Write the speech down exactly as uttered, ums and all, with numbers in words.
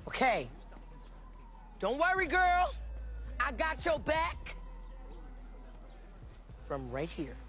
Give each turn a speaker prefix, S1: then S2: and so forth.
S1: Okay. Don't worry, girl. I got your back. From right here.